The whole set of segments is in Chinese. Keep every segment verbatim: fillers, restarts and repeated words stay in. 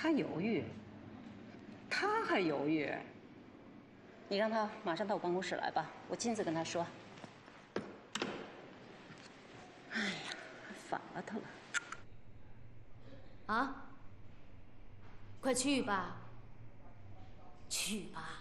他犹豫，他还犹豫。 你让他马上到我办公室来吧，我亲自跟他说。哎呀，烦了他了。 啊！快去吧，去吧。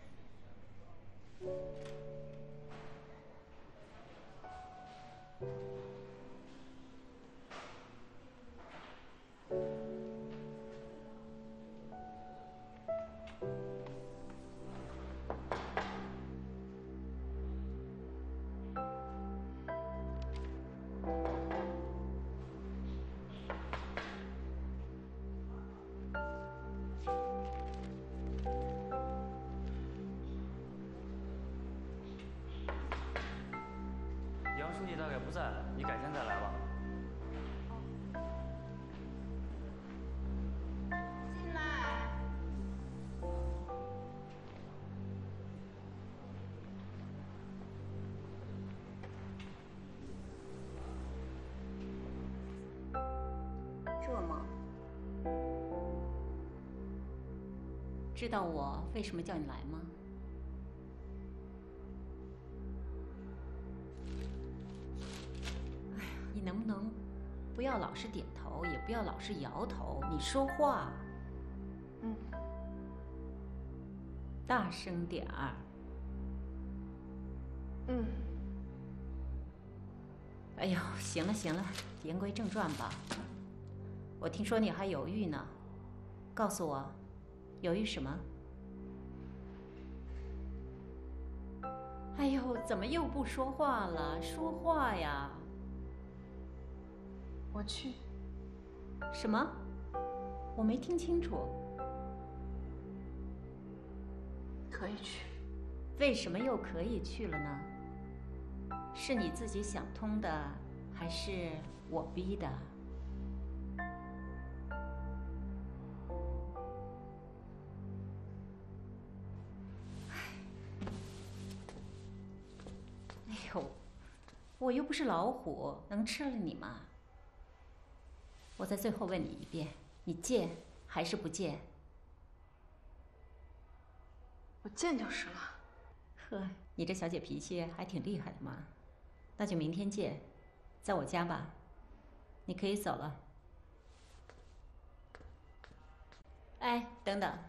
杨书记大概不在，你改天再来吧。 进来。 这吗？知道我为什么叫你来吗？ 你能不能不要老是点头，也不要老是摇头？你说话， 嗯， 大声点儿。 嗯。 哎呦，行了行了，言归正传吧。我听说你还犹豫呢，告诉我，犹豫什么？哎呦，怎么又不说话了？说话呀！ 我去。 什么？我没听清楚。 可以去。 为什么又可以去了呢？是你自己想通的，还是我逼的？哎呦，我又不是老虎，能吃了你吗？ 我再最后问你一遍，你见还是不见？ 我见就是了。 呵，你这小姐脾气还挺厉害的嘛。那就明天见，在我家吧。你可以走了。哎，等等。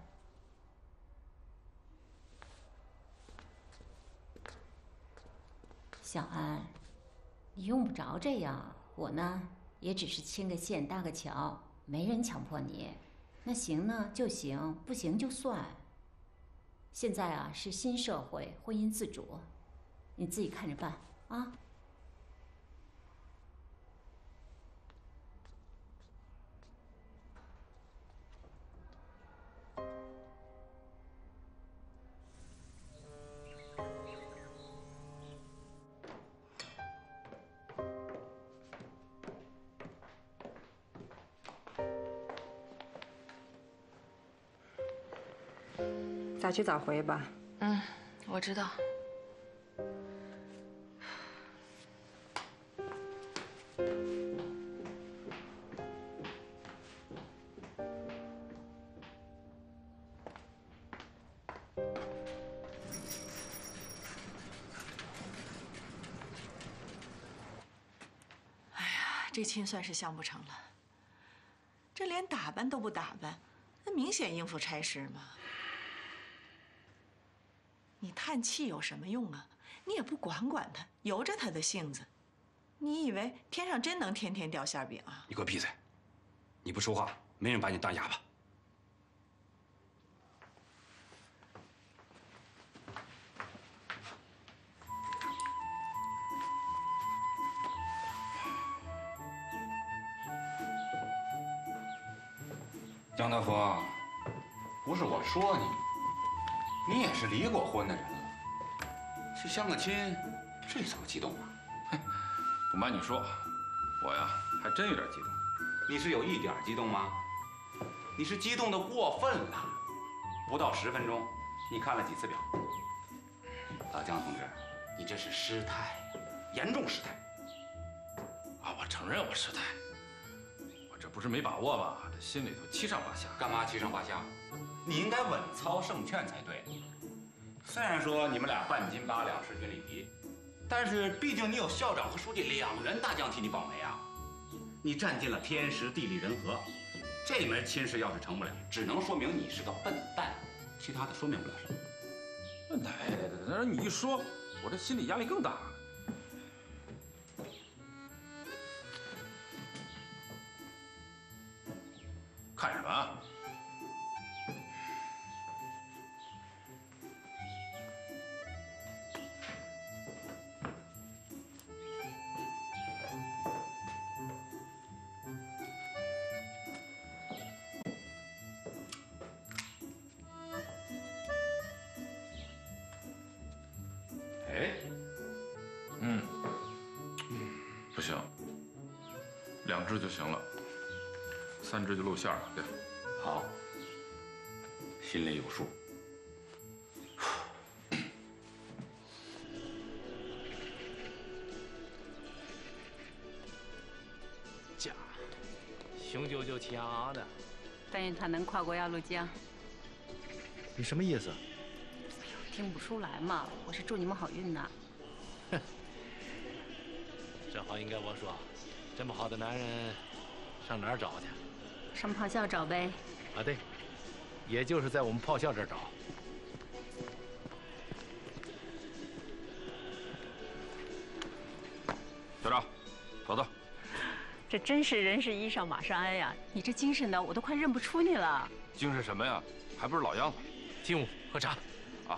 小安，你用不着这样，我呢？ 也只是牵个线搭个桥，没人强迫你。那行呢就行，不行就算。现在啊是新社会，婚姻自主，你自己看着办啊。 早去早回吧。 嗯，我知道。 哎呀，这亲算是相不成了。这连打扮都不打扮，那明显应付差事嘛。 你叹气有什么用啊？你也不管管他，由着他的性子。你以为天上真能天天掉馅饼啊？ 你给我闭嘴！你不说话，没人把你当哑巴。张德福，不是我说你。 你也是离过婚的人了，去相个亲，这怎么激动啊？ 嘿，不瞒你说，我呀还真有点激动。 你是有一点激动吗？你是激动的过分了。不到十分钟，你看了几次表？老姜同志，你这是失态，严重失态。 啊，我承认我失态，我这不是没把握吗？ 心里头七上八下。 干嘛七上八下？你应该稳操胜券才对。虽然说你们俩半斤八两势均力敌，但是毕竟你有校长和书记两员大将替你保媒啊。你占尽了天时地利人和，这门亲事要是成不了，只能说明你是个笨蛋，其他的说明不了什么。 奶奶的，那让你一说，我这心理压力更大了。看什么啊？ 哎， 嗯，不行，两只就行了，三只就露馅了。对， 好，心里有数。 家，雄赳赳气昂昂的。 但愿他能跨过鸭绿江。 你什么意思？ 听不出来嘛，我是祝你们好运呐。 这话应该我说，这么好的男人，上哪儿找去？ 上炮校找呗。 啊，对，也就是在我们炮校这儿找。 校长，走走。 这真是人是衣裳马上鞍呀！你这精神的，我都快认不出你了。 精神什么呀？还不是老样子。 进屋喝茶。 啊。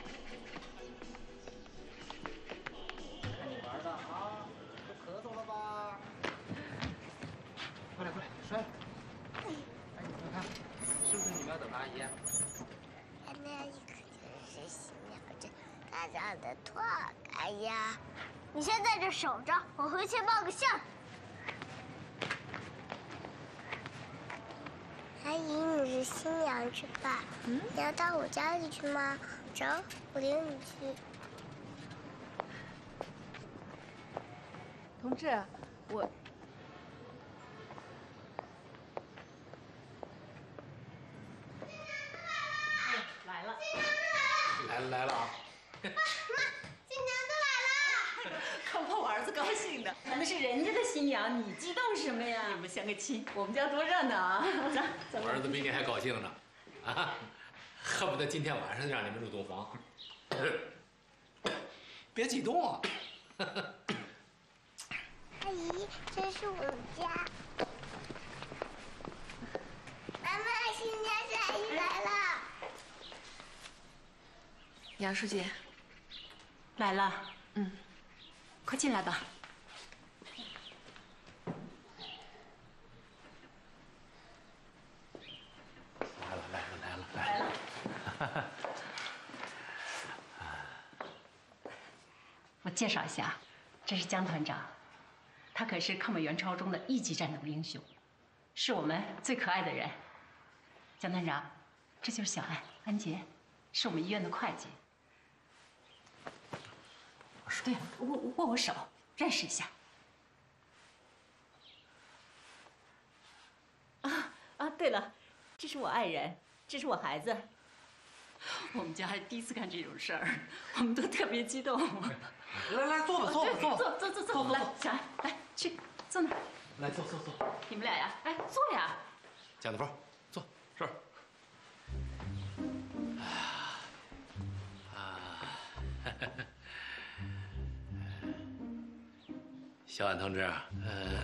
看你玩的啊，都咳嗽了吧？快点快点，摔了！哎，你看，是不是你们要等阿姨？ 那一个就是新娘子，她长得多可爱呀！ 你先在这守着，我回去报个信儿。 阿姨，你是新娘子吧？嗯。你要到我家里去吗？走，我领你去。 同志，我。 来了。 来了来了啊！ 妈，新娘子来了！ 看把我儿子高兴的，那是人家的新娘，你激动什么呀？你们相个亲，我们家多热闹啊！走，走。 我儿子比你还高兴呢，啊，恨不得今天晚上就让你们入洞房。别激动啊！ 阿姨，这是我们家。妈妈，新娘子阿姨来了。 杨书记， 来了。 嗯， 快进来吧。 来了来了来了来了！ 我介绍一下，这是江团长，他可是抗美援朝中的一级战斗英雄，是我们最可爱的人。江团长，这就是小安，安杰，是我们医院的会计。对，握握我手，认识一下。啊啊，对了，这是我爱人，这是我孩子。我们家还第一次干这种事儿，我们都特别激动。 来来，坐吧坐吧坐吧， 坐坐坐坐，来，小安，来去坐那儿。 来坐坐坐。 你们俩呀，哎，坐呀。 蒋大峰，坐。 是。 啊，小安同志，呃，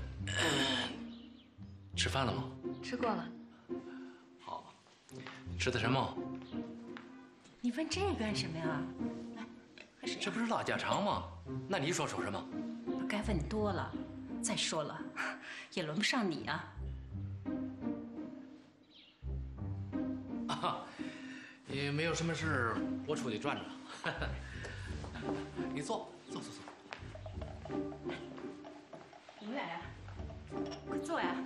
吃饭了吗？ 吃过了。 好，吃的什么？ 你问这干什么呀？来，喝水。 这不是唠家常吗？那你说说什么？ 该问多了。再说了，也轮不上你啊。 啊，也没有什么事，我出去转转。你坐，坐坐坐。 你们俩呀，快坐呀！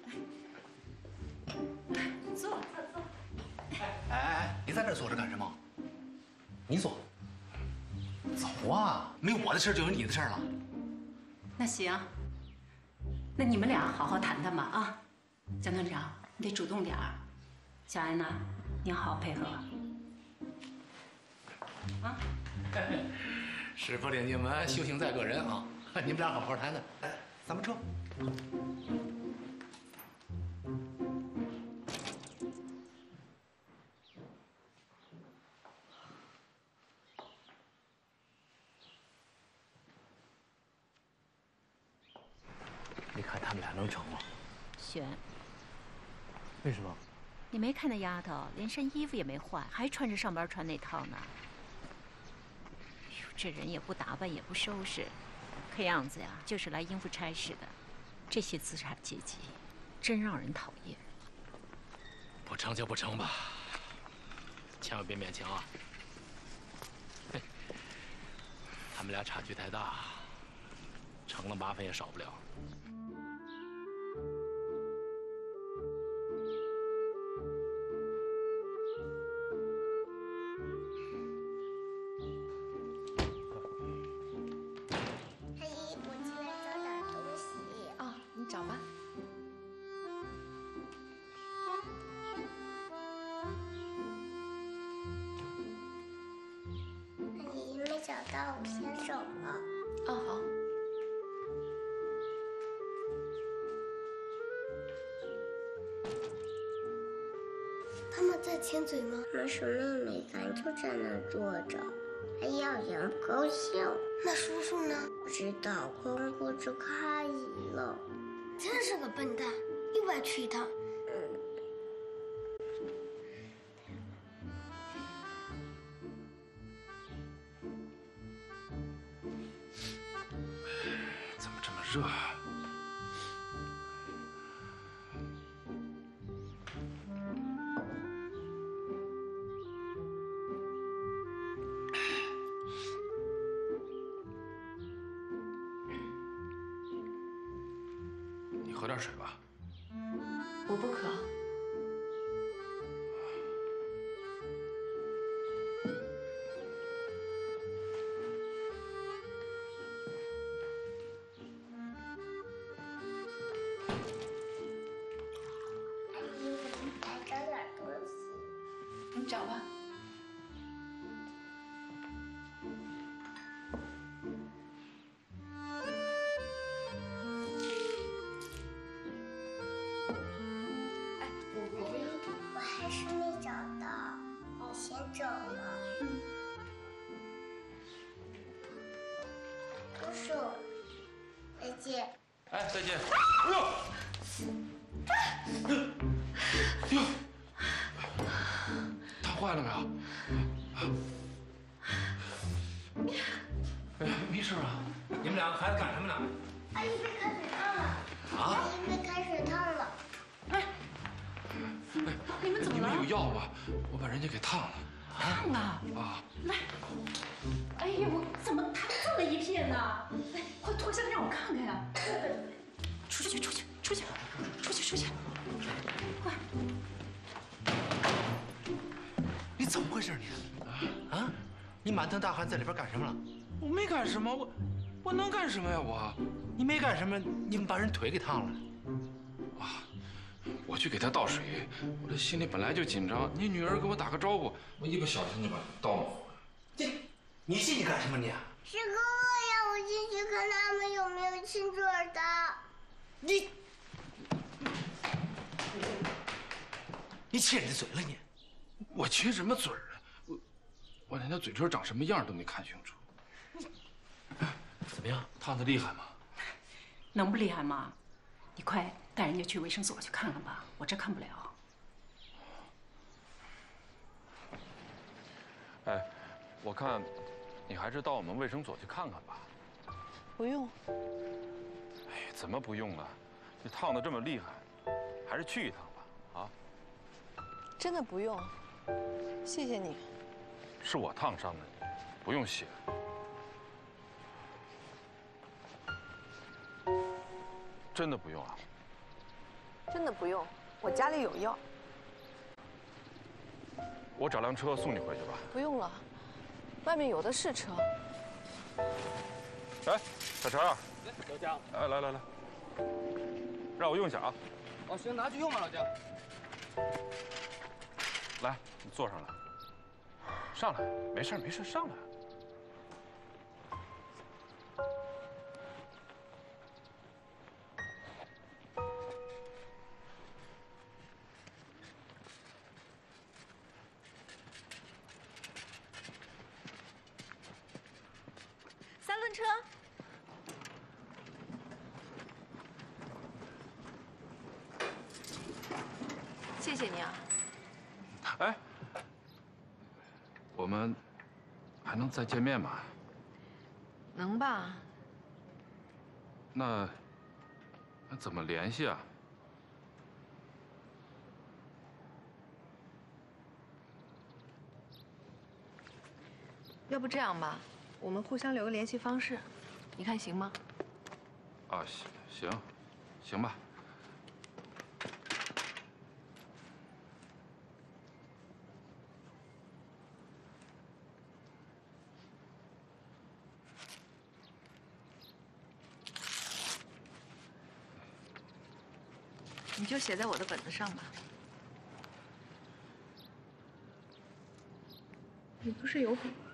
来，坐坐坐。 哎哎哎，你在这坐着干什么？你坐。走啊！没有我的事就有你的事了。 那行，那你们俩好好谈谈吧啊，江团长， 你得主动点儿。小安呐，你要好好配合。啊！ 师傅领进门，修行在个人啊！你们俩好好谈谈。来，咱们撤。你看他们俩能成吗？ 选。 为什么？ 你没看那丫头，连身衣服也没换，还穿着上班穿那套呢。哎呦，这人也不打扮，也不收拾，看样子呀，就是来应付差事的。这些资产阶级，真让人讨厌。 不成就不成吧，千万别勉强啊！嘿，他们俩差距太大，成了麻烦也少不了。 阿姨，我进来找点东西。 哦，你找吧。 阿姨没找到，我先走了。 哦，好。 他们在亲嘴吗？我们什么也没干，就在那儿坐着。阿姨好像不高兴。那叔叔呢？不知道，可能顾着看阿姨了。真是个笨蛋，又白去一趟。 怎么这么热啊？你喝点水吧。 我不渴。 阿姨，我们来找点东西。 你找吧。哎，我我不要。 我还是没找到，你先走了。叔叔，再见。 哎，再见。哎呦！哎呦！烫坏了没有？哎呀，没事吧？ 你们两个孩子干什么呢？ 阿姨被开水烫了。 啊？ 阿姨被开水烫了。 哎，你们怎么了？你们有药吧？我把人家给烫了。 烫了啊！ 来，哎呦，怎么烫这么一片呢？来，快脱下来让我看看呀！出去，出去，出去，出去，出去！快！ 你怎么回事你？啊？你满头大汗在里边干什么了？ 我没干什么，我我能干什么呀？我你没干什么，你们把人腿给烫了。 啊！我去给他倒水，我这心里本来就紧张。你女儿给我打个招呼，我一不小心就把刀弄坏了。 这，你进去干什么你？ 是哥哥让我进去看他们有没有亲嘴的。 你，你亲人家嘴了你？ 我亲什么嘴儿啊？我我连他嘴唇长什么样都没看清楚。 怎么样？ 烫的厉害吗？ 能不厉害吗？你快带人家去卫生所去看看吧，我这看不了。 哎，我看你还是到我们卫生所去看看吧。 不用。 哎，怎么不用啊？你烫的这么厉害，还是去一趟吧。啊？ 真的不用，谢谢你。 是我烫伤的你，不用谢。真的不用啊？ 真的不用，我家里有药。 我找辆车送你回去吧。 不用了，外面有的是车。 哎，小陈儿。 老姜。 哎，来来来，让我用一下啊。 哦，行，拿去用吧，老姜。 来，你坐上来。上来，没事没事，上来。 三轮车。谢谢你啊。 哎，我们还能再见面吗？ 能吧？ 那那怎么联系啊？ 要不这样吧，我们互相留个联系方式，你看行吗？ 啊，行行，行吧。 你就写在我的本子上吧。你不是有笔吗？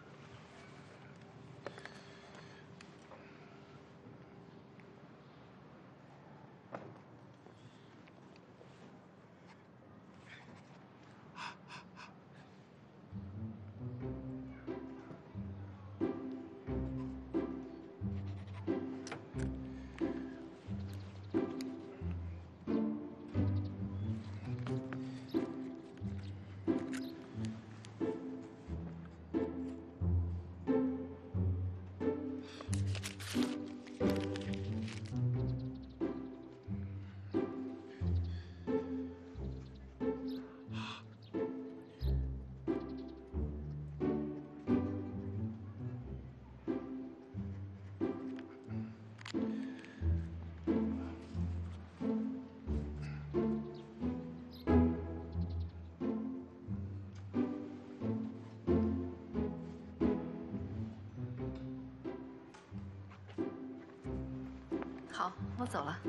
好，我走了。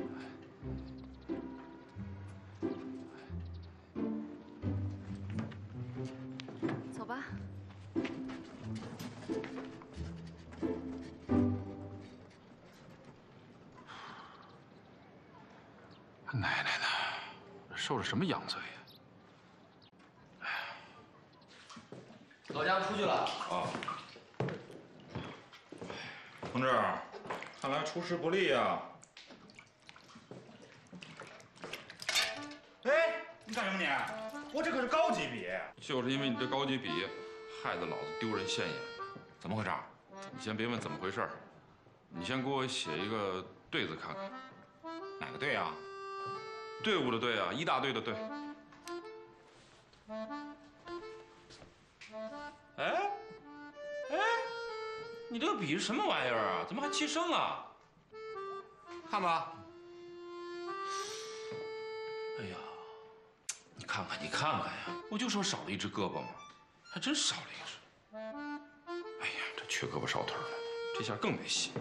走吧。 奶奶的，受了什么洋罪呀？ 老姜出去了。 啊， 同志，看来出师不利啊。哎，你干什么你？我这可是高级笔。 就是因为你这高级笔，害得老子丢人现眼。 怎么回事？ 你先别问怎么回事，你先给我写一个队字看看。 哪个队啊？ 队伍的队啊，一大队的队。 哎，哎，你这个笔是什么玩意儿啊？怎么还齐声啊？ 看吧。 哎呀，你看看，你看看呀！我就说少了一只胳膊嘛，还真少了一只。 哎呀，这缺胳膊少腿的，这下更没戏。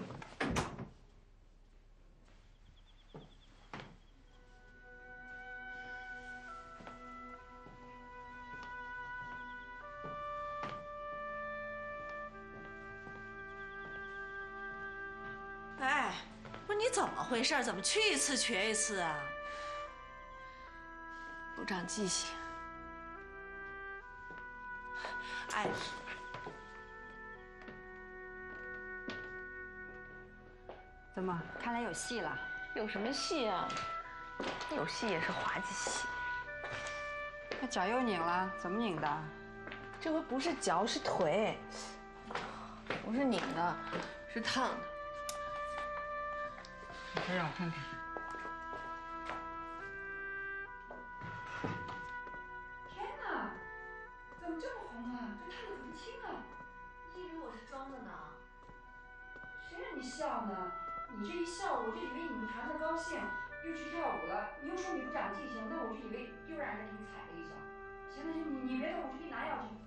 哎，不是你怎么回事？怎么去一次瘸一次啊？ 不长记性。 哎， 怎么？看来有戏了。 有什么戏啊？有戏也是滑稽戏。 那脚又拧了，怎么拧的？ 这回不是脚，是腿。不是拧的，是烫的。 你快让我看看。 天哪，怎么这么红啊？这烫的可不轻啊！ 你以为我是装的呢？ 谁让你笑呢？你这一笑，我就以为你们谈得高兴，又去跳舞了。你又说你不长记性，那我就以为又让人给你踩了一脚。行了行，你你别动，我去给你拿药去。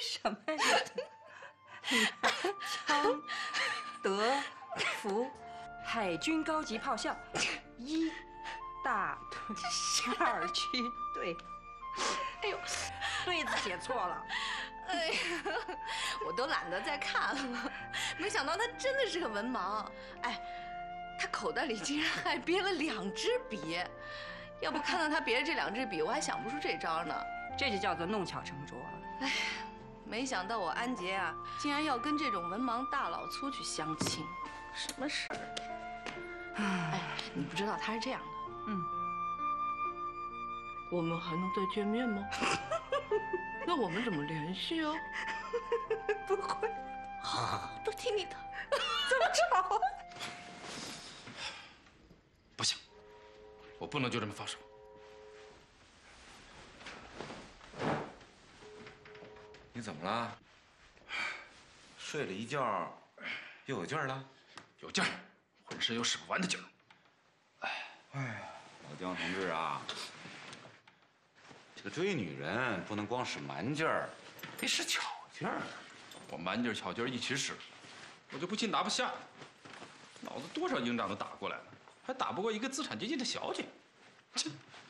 什么呀？昌德福海军高级炮校一大队二区队。 哎呦， 对子写错了。 哎呀，我都懒得再看了。没想到他真的是个文盲。哎，他口袋里竟然还憋了两支笔。要不看到他别着这两支笔，我还想不出这招呢。 这就叫做弄巧成拙。 哎，没想到我安杰啊，竟然要跟这种文盲大老粗去相亲，什么事儿？哎，你不知道他是这样的。 嗯。 我们还能再见面吗？那我们怎么联系啊？ 不会。 好，都听你的。 这么吵。 不行，我不能就这么放手。 你怎么了？睡了一觉，又有劲儿了？ 有劲儿，浑身有使不完的劲儿。 哎，哎呀，老姜同志啊，这个追女人不能光使蛮劲儿，得使巧劲儿。 我蛮劲儿、巧劲儿一起使，我就不信拿不下。脑子多少营长都打过来了，还打不过一个资产阶级的小姐。这。